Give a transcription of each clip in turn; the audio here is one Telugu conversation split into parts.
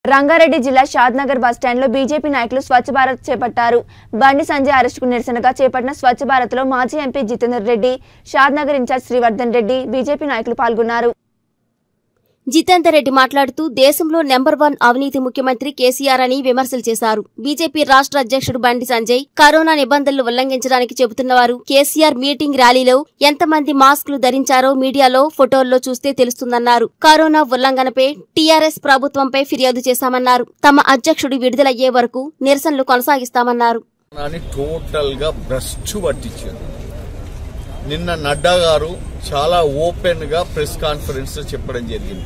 రంగారెడ్డి జిల్లా షాద్నగర్ బస్టాండ్ లో బీజేపీ నాయకులు స్వచ్ఛ భారత్ చేపట్టారు. బండి సంజయ్ అరెస్టుకు నిరసనగా చేపట్టిన స్వచ్ఛ భారత్ లో మాజీ MP Jitender Reddy, Shadnagar in-charge Srivardhan Reddy, BJP నాయకులు పాల్గొన్నారు. జితేందర్ రెడ్డి మాట్లాడుతూ దేశంలో నెంబర్ 1 అవినీతి ముఖ్యమంత్రి కేసీఆర్ అని విమర్శలు చేశారు. బీజేపీ రాష్ట్ర అధ్యక్షుడు బండి సంజయ్ కరోనా నిబంధనలు ఉల్లంఘించడానికి చెబుతున్నవారు. కేసీఆర్ మీటింగ్ ర్యాలీలో ఎంతమంది మాస్కులు ధరించారో మీడియాలో ఫోటోల్లో చూస్తే తెలుస్తుందన్నారు. కరోనా ఉల్లంఘనపై టీఆర్ఎస్ ప్రభుత్వంపై ఫిర్యాదు చేశామన్నారు. తమ అధ్యక్షుడు విడుదలయ్యే వరకు నిరసనలు కొనసాగిస్తామన్నారు. నిన్న నడ్డా గారు చాలా ఓపెన్ గా ప్రెస్ కాన్ఫరెన్స్ చెప్పడం జరిగింది.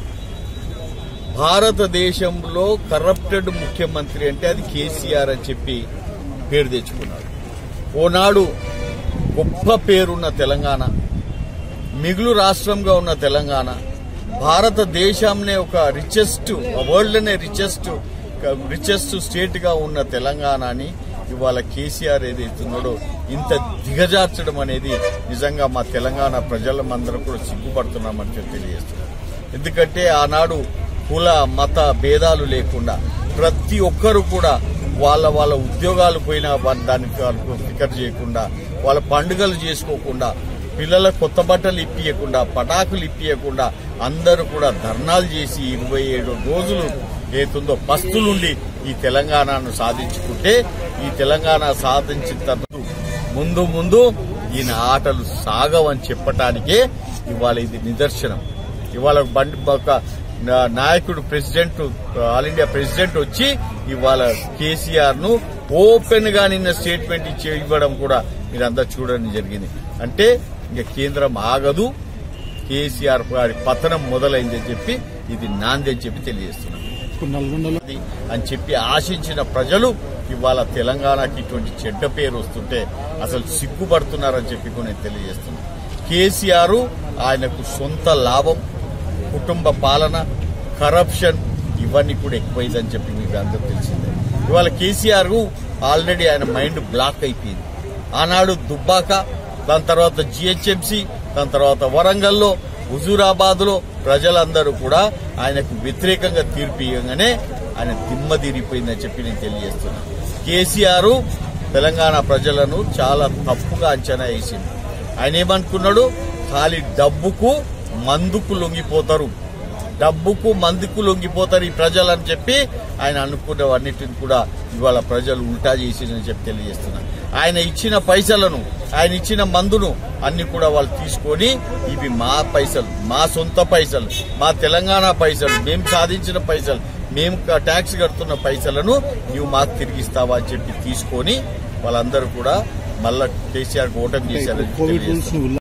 భారతదేశంలో కరప్టెడ్ ముఖ్యమంత్రి అంటే అది కేసీఆర్ అని చెప్పి పేరు తెచ్చుకున్నాడు. ఓనాడు గొప్ప పేరున్న తెలంగాణ, మిగులు రాష్ట్రంగా ఉన్న తెలంగాణ, భారతదేశంనే ఒక వరల్డ్నే రిచెస్ట్ స్టేట్ గా ఉన్న తెలంగాణని ఇవాళ కేసీఆర్ ఏదైతున్నాడో ఇంత దిగజార్చడం అనేది నిజంగా మా తెలంగాణ ప్రజలందరూ కూడా సిగ్గుపడుతున్నామని తెలియజేస్తున్నారు. ఎందుకంటే ఆనాడు కుల మత భేదాలు లేకుండా ప్రతి ఒక్కరు కూడా వాళ్ళ ఉద్యోగాలు పోయినా దానికి ఫికర్ చేయకుండా, వాళ్ళ పండుగలు చేసుకోకుండా, పిల్లల కొత్త బట్టలు ఇప్పియకుండా, పటాకులు ఇప్పియకుండా అందరూ కూడా ధర్నాలు చేసి 27 రోజులు ఏతుందో పస్తులుండి ఈ తెలంగాణను సాధించుకుంటే, ఈ తెలంగాణ సాధించిన తర్వాత ముందు ఈయన ఆటలు సాగవని చెప్పటానికే ఇవాళ ఇది నిదర్శనం. ఇవాళ ఒక నాయకుడు ప్రెసిడెంట్, ఆల్ ఇండియా ప్రెసిడెంట్ వచ్చి ఇవాళ కేసీఆర్ ను ఓపెన్ గా నిన్న స్టేట్మెంట్ ఇవ్వడం కూడా మీరందరూ చూడడం జరిగింది. అంటే ఇంకా కేంద్రం ఆగదు, కేసీఆర్ గారి పతనం మొదలైందని చెప్పి ఇది నాంది అని చెప్పి తెలియజేస్తున్నారు అని చెప్పి ఆశించిన ప్రజలు ఇవాళ తెలంగాణకి ఇటువంటి చెడ్డ పేరు వస్తుంటే అసలు సిగ్గుపడుతున్నారని చెప్పి నేను తెలియజేస్తున్నాను. కేసీఆర్ ఆయనకు సొంత లాభం, కుటుంబ పాలన, కరప్షన్ ఇవన్నీ కూడా ఎక్కువైందని చెప్పి మీకు అందరూ తెలిసిందే. ఇవాళ కేసీఆర్ ఆల్రెడీ ఆయన మైండ్ బ్లాక్ అయిపోయింది. ఆనాడు దుబ్బాక, దాని తర్వాత జిహెచ్ఎంసీ, దాని తర్వాత వరంగల్లో, హుజూరాబాద్ లో ప్రజలందరూ కూడా ఆయనకు వ్యతిరేకంగా తీర్పు ఇవ్వగానే ఆయన దిమ్మదిరిపోయిందని చెప్పి నేను తెలియజేస్తున్నాను. కేసీఆర్ తెలంగాణ ప్రజలను చాలా తప్పుగా అంచనా వేసింది. ఆయన ఏమనుకున్నాడు, ఖాళీ డబ్బుకు మందుకు లొంగిపోతారు ఈ ప్రజలు అని చెప్పి ఆయన అనుకున్నవన్నిటిని కూడా ఇవాళ ప్రజలు ఉల్టా చేసిందని చెప్పి తెలియజేస్తున్నారు. ఆయన ఇచ్చిన పైసలను, ఆయన ఇచ్చిన మందును అన్ని కూడా వాళ్ళు తీసుకొని ఇవి మా పైసలు, మా సొంత పైసలు, మా తెలంగాణ పైసలు, మేము సాధించిన పైసలు, మేము ట్యాక్స్ కడుతున్న పైసలను నువ్వు మాకు తిరిగిస్తావా అని చెప్పి తీసుకొని వాళ్ళందరూ కూడా మళ్ళా కేసీఆర్ ఓటమి చేశారని తెలియజేస్తున్నారు.